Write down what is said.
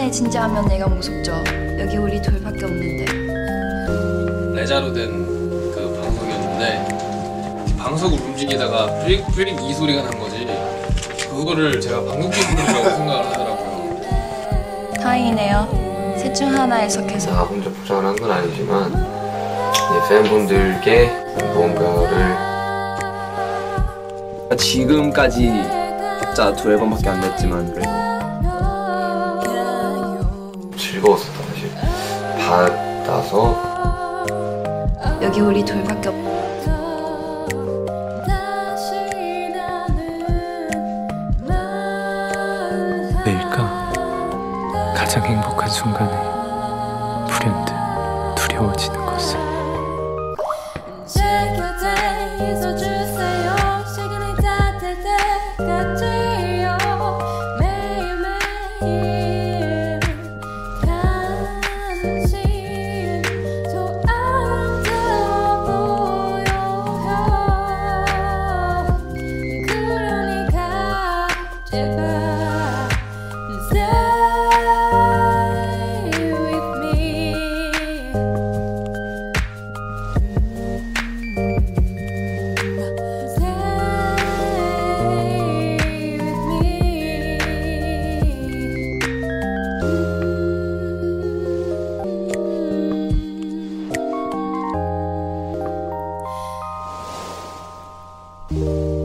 연애 진짜 하면 내가 무섭죠. 여기 우리 둘밖에 없는데. 레자로 된 그 방석이었는데 방석을 움직이다가 프릭 이 소리가 난 거지. 그거를 제가 방석기 소리라고 생각을 하더라고요. 다행이네요. 셋 중 하나에 속해서. 나 혼자 포장을 한 건 아니지만 이제 팬분들께 무언가를 지금까지 진짜 2앨범밖에 안 냈지만 그래도 즐거웠었다. 사실 받아서 여기 우리 둘밖에 없. 내일까 가장 행복한 순간에 불현듯 두려워지는 것을. 음.